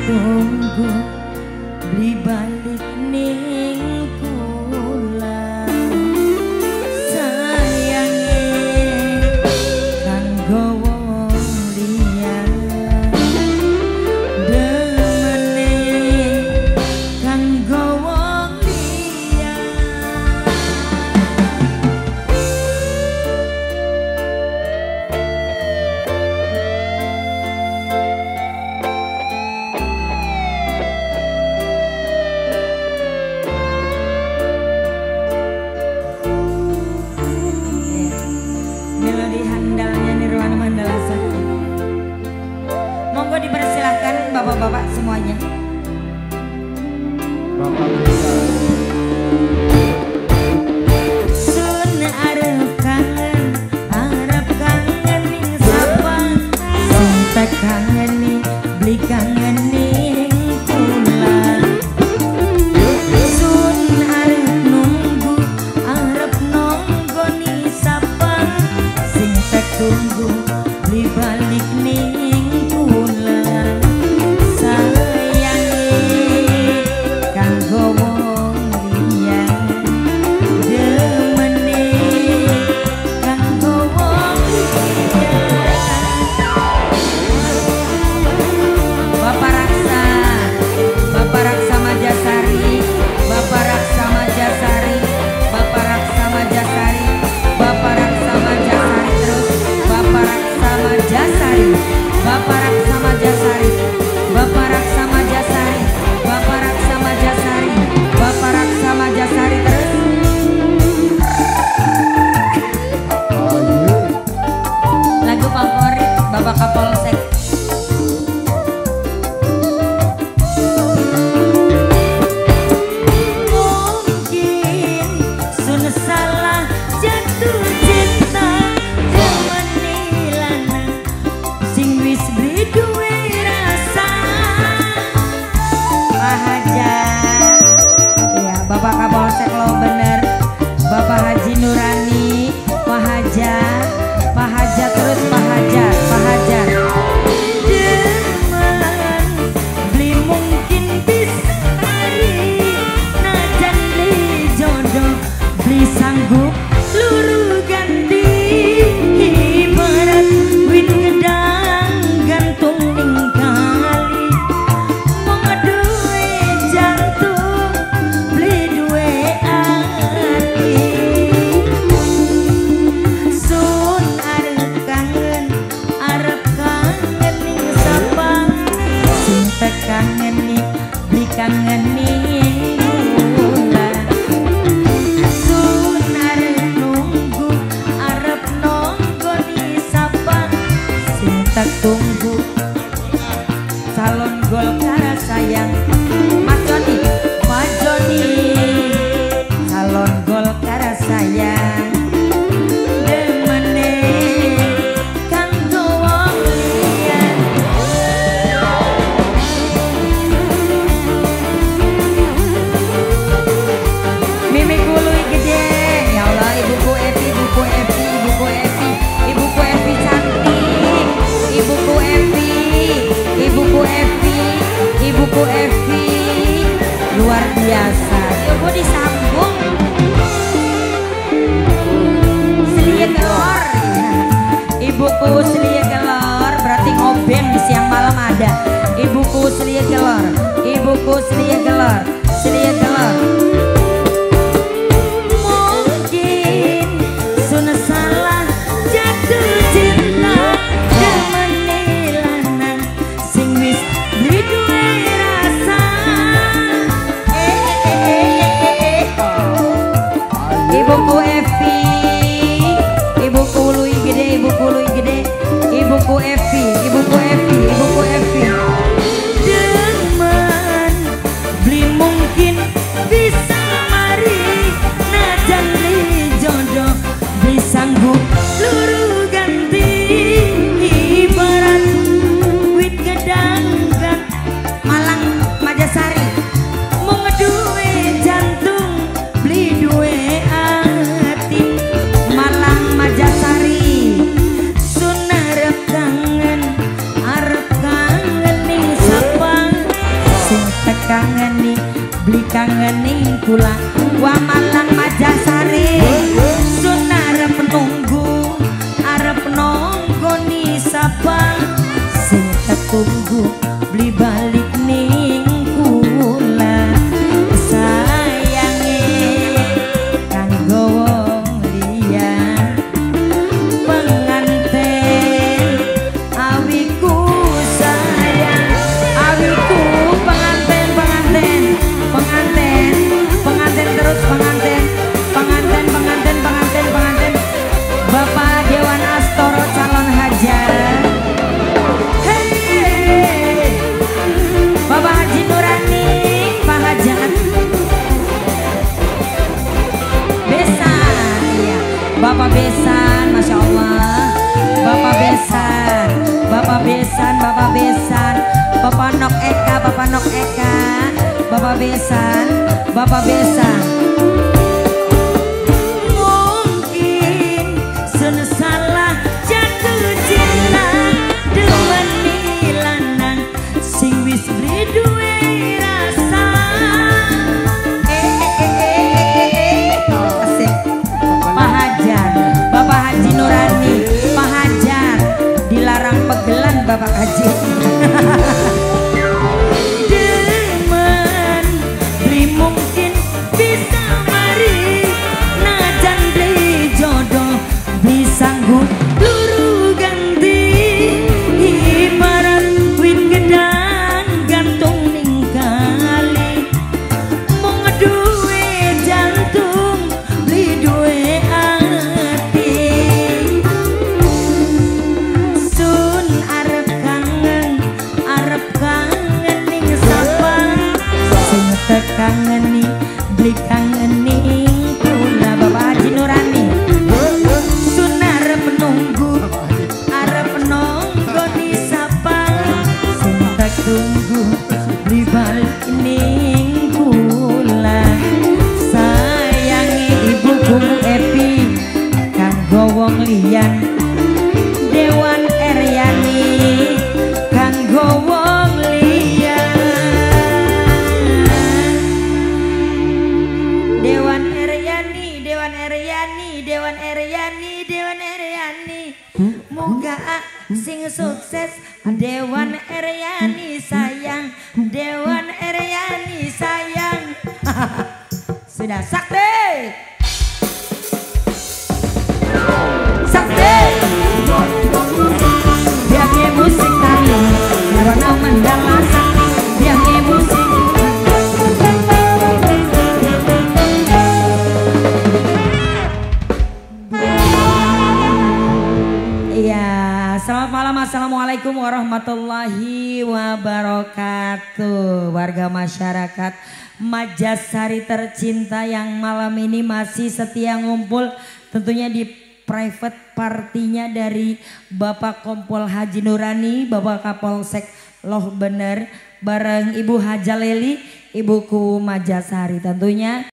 tunggu beli balik ning kula sayange kanggo wong liya demene kanggo wong liya. Melodi handalnya Nirwana Mandala Sakti. Monggo dipersilahkan bapak-bapak semuanya. Sun arep kangen ning sapa sing tak kangeni beli kangen ning kula. Sun arep nunggu arep nonggoni sapa sing tak tunggu beli balik ning kula sayange kanggo wong liya demene kanggo wong liya. Bapak Raksa, Bapak Raksa Majasari, Bapak Raksa Majasari, Bapak Raksa Majasari, Bapak Raksa Majasari terus, Bapak Raksa Majasari, Bapak Raksa Majasari, Bapak Raksa Majasari, Bapak Raksa Majasari, Bapak Raksa Majasari terus. Lagu favorit Bapak Kapolsek. Mungkin sun salah jatuh cinta demeni lanang sing wis beli duwe rasa. Pak Haja, ya Bapak Kapolsek lo bener. Bapak Haji Nurani, Pak Haja terus Pak Haja. Demen beli mungkin bisa hari najan beli jodoh beli sanggup luru ganti ibarat wit gedang gantung ning kali wong duwe jantung beli duwe ati. Sun arep kangen ning sapa sing tak kangeni beli kangen ning kula. Sun arep nunggu arep nonggoni sapa sing tak tunggu calon Golkar sayang. Mas Joni calon Golkar sayang demene kanggo wong liya. Mimi kului gede ya Allah. Ibuku Evi cantik. Ibuku Evi luar biasa. Ibu disambung selia kelor. Ibuku selia kelor berarti ngobeng siang malam ada. Ibuku selia kelor. Mungkin sun salah jatuh cinta demeni lanang sing wis beli duwe rasa. Ibuku Evi, ibuku lui gede. Ibuku Evi. Demen beli mungkin Bapak Besan, Masya Allah. Bapak Besan, Bapak Besan, Bapak Besan, Bapak Nok Eka, Bapak Nok Eka, Bapak Besan, Bapak Besan. Mungkin salah jatuh cinta dengan lanang sing wis duwe rasa. Asik. Pak Hajar, Bapak Haji Nurani, Pak Hajar dilarang pegelan Bapak Haji. Demen beli mungkin bisa mari najan beli jodoh disanggup luru ganti ibarat wit gedang gantung ning kali mau ngeduwe jantung beli duwe hati sun arep kangen ning sapa sing tekangeni beli kangening kula Bapak Haji Nurani sun arep menunggu di sapa sing tak tunggu beli balik ning kula sayangi ibu kumu Epi kanggo wong liyan Dewan Eryani kanggo wong liyan Dewan Eryani Dewan Eryani Dewan Eryani Dewan Eryani moga sing sukses Dewan Eryani sayang Dewan Eryani sayang. Sudah sakti sakti biangnya musik tadi karena mandala sakti biangnya musik. Iya, selamat malam. Assalamualaikum warahmatullahi wabarakatuh. Warga masyarakat Majasari tercinta yang malam ini masih setia ngumpul tentunya di private partinya dari Bapak Kompol Haji Nurani, Bapak Kapolsek Loh Bener bareng Ibu Hajaleli, Ibuku Majasari tentunya.